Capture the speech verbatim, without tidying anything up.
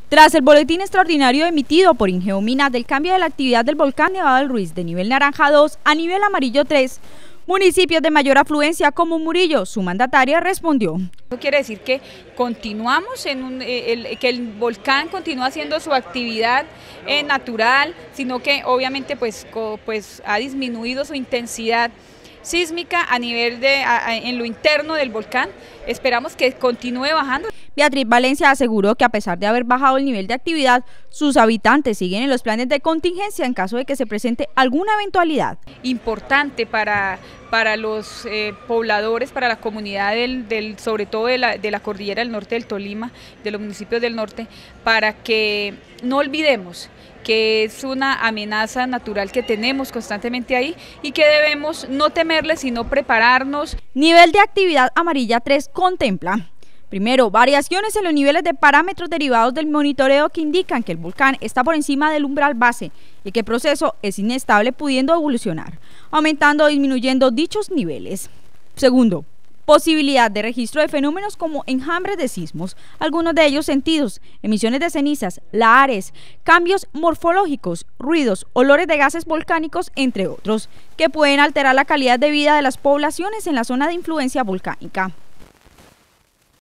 Tras el boletín extraordinario emitido por Ingeominas del cambio de la actividad del volcán Nevado del Ruiz de nivel naranja dos a nivel amarillo tres, municipios de mayor afluencia como Murillo, su mandataria respondió. Eso quiere decir que continuamos, en un, el, que el volcán continúa haciendo su actividad eh, natural, sino que obviamente pues, co, pues ha disminuido su intensidad sísmica a nivel de a, a, en lo interno del volcán. Esperamos que continúe bajando. Beatriz Valencia aseguró que a pesar de haber bajado el nivel de actividad, sus habitantes siguen en los planes de contingencia en caso de que se presente alguna eventualidad. Importante para, para los eh, pobladores, para la comunidad, del, del, sobre todo de la, de la cordillera del norte del Tolima, de los municipios del norte, para que no olvidemos que es una amenaza natural que tenemos constantemente ahí y que debemos no temerle, sino prepararnos. Nivel de actividad amarilla tres contempla: primero, variaciones en los niveles de parámetros derivados del monitoreo que indican que el volcán está por encima del umbral base y que el proceso es inestable, pudiendo evolucionar, aumentando o disminuyendo dichos niveles. Segundo, posibilidad de registro de fenómenos como enjambres de sismos, algunos de ellos sentidos, emisiones de cenizas, lahares, cambios morfológicos, ruidos, olores de gases volcánicos, entre otros, que pueden alterar la calidad de vida de las poblaciones en la zona de influencia volcánica.